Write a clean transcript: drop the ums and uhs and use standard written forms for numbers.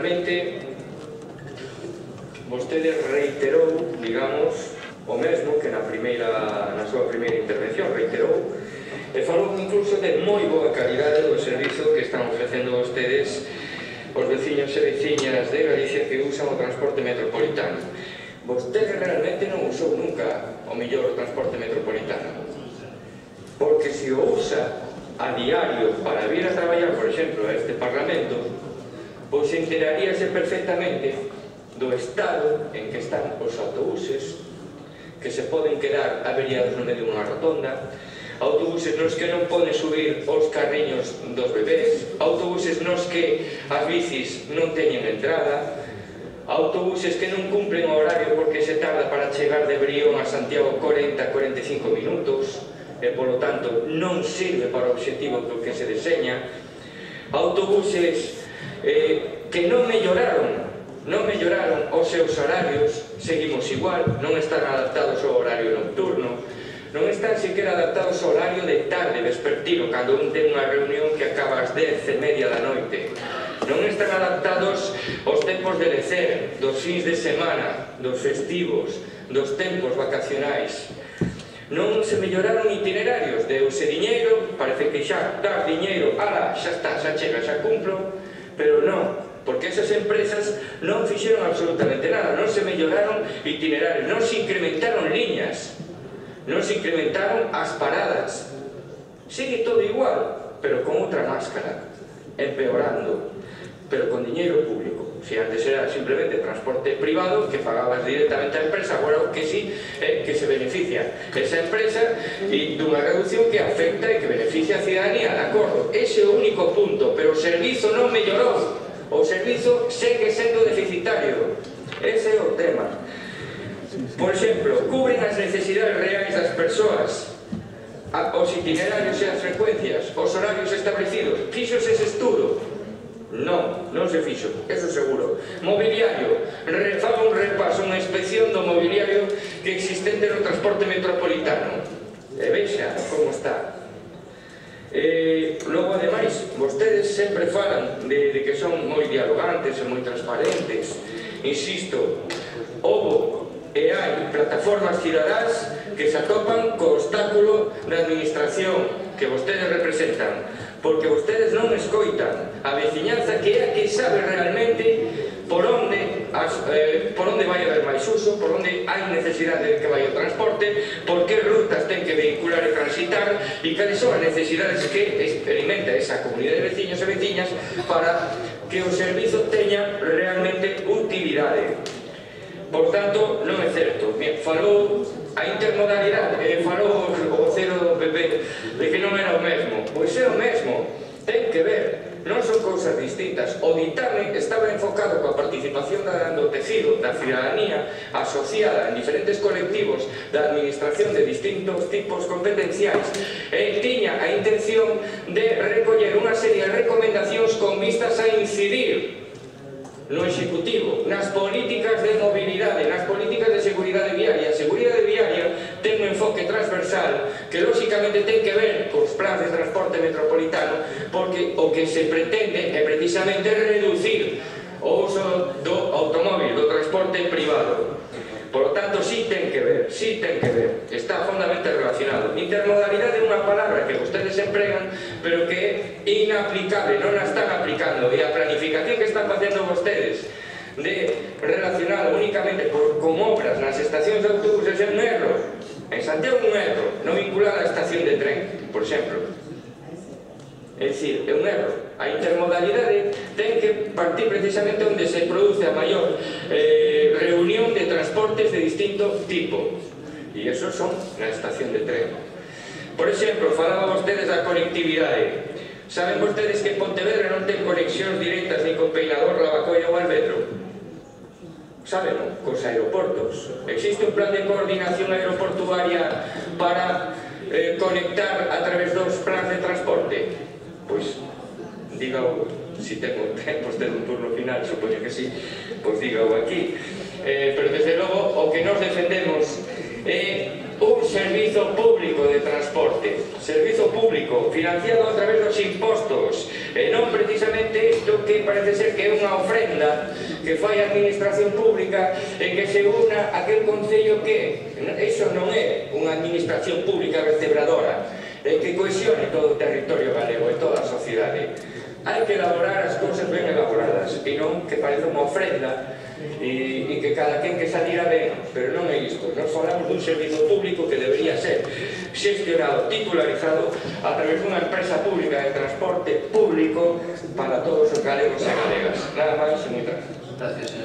realmente vostede reiterou, digamos, o mesmo que na súa primeira intervención reiterou, e falou incluso de moi boa calidade do servizo que están ofrecendo vostedes os veciños e veciñas de Galicia que usan o transporte metropolitano. Vostede realmente non usou nunca o mellor transporte metropolitano, porque se o usa a diario para vir a traballar, por exemplo, a este Parlamento, pois enteraríase perfectamente do estado en que están os autobuses, que se poden quedar averiados no medio dunha rotonda, autobuses nos que non poden subir os carriños dos bebés, autobuses nos que as bicis non teñen entrada, autobuses que non cumplen o horario porque se tarda para chegar de Brión a Santiago 40-45 minutos, e polo tanto non sirve para o obxectivo que se deseña, autobuses que non melloraron os seus horarios, seguimos igual, non están adaptados ao horario nocturno, non están siquiera adaptados ao horario de tarde, vespertino, cando un ten unha reunión que acaba ás 10:30 da noite, non están adaptados aos tempos de lecer, dos fins de semana, dos festivos, dos tempos vacacionais. Non se melloraron itinerarios, deuse diñeiro, parece que xa dar diñeiro, ala, xa está, xa chega, xa cumplo, pero non, porque esas empresas non fixeron absolutamente nada, non se melloraron itinerarios, non se incrementaron liñas, non se incrementaron as paradas. Sigue todo igual, pero con outra máscara, empeorando, pero con diñeiro público. Se antes era simplemente transporte privado que pagabas directamente a empresa, agora o que sí é que se beneficia esa empresa e dunha reducción que afecta e que beneficia a cidadanía, de acordo, ese é o único punto, pero o servizo non mellorou, o servizo segue sendo deficitario, ese é o tema. Por exemplo, cubren as necesidades reais das persoas, os itinerarios e as frecuencias, os horarios establecidos, fixose ese estudo? Non, non se fixo, eso seguro. Mobiliario, faga un repaso, unha inspección do mobiliario que existente no transporte metropolitano e vexa como está. Logo, ademais, vostedes sempre falan de que son moi dialogantes e moi transparentes. Insisto, houbo e hai plataformas cidadáns que se atopan co obstáculo da administración que vostedes representan, porque vostedes non escoitan a veciñanza que é a que sabe realmente por onde vai haber máis uso, por onde hai necesidade de que vai o transporte, por que rutas ten que vehicular e transitar e cales son as necesidades que experimenta esa comunidade de veciños e veciñas para que o servizo teña realmente utilidade. Por tanto, non é certo. Falou a intermodalidade, falou o vocero do PP de que non era o mesmo. Pois é o mesmo, ten que ver, non son cousas distintas. O ditame estaba enfocado coa participación do tecido, da cidadanía asociada en diferentes colectivos da administración de distintos tipos competenciais e tiña a intención de recoller unha serie de recomendacións con vistas a incidir no Executivo, nas políticas de mobilidade, nas políticas de seguridade viaria. A seguridade viaria ten un enfoque transversal que lóxicamente ten que ver cos plans de transporte metropolitano, porque o que se pretende é precisamente reducir o uso do automóvil, do transporte privado. Por lo tanto, sí ten que ver, está fondamentalmente relacionado. Intermodalidade é unha palabra que vostedes empregan, pero que é inaplicable, non a están aplicando, e a planificación que están facendo vostedes de relacionar únicamente con obras nas estacións de autobuses é un erro. En Santiago é un erro, non vincular a estación de tren, por exemplo. É dicir, é un erro. A intermodalidade ten que partir precisamente onde se produce a maior reunión de transportes de distinto tipo, e esos son na estación de tren. Por exemplo, falaba vostedes da conectividade. Saben vostedes que Pontevedra non ten conexións directas ni con Peinador, Lavacolla ou Albedro? Saben, non? Cos aeroportos. Existe un plan de coordinación aeroportuaria para conectar a través dos plans de transporte? Pois, dígao, se ten un turno final, supoño que sí, pois dígao aquí. Pero desde logo, o que nos defendemos un servizo público de transporte, servizo público financiado a través dos impostos, e non precisamente isto que parece ser que é unha ofrenda que fai a administración pública e que se una aquel concello que iso non é unha administración pública vertebradora que cohesione todo o territorio galego e toda a sociedade. Hai que elaborar as cousas ben elaboradas e non que parece unha ofrenda e que cada quen que salira ben, pero non é isto. Nos falamos dun servizo público que debería ser xestionado, titularizado a través dunha empresa pública de transporte público para todos os galegos e galegas. Nada máis e moitas gracias.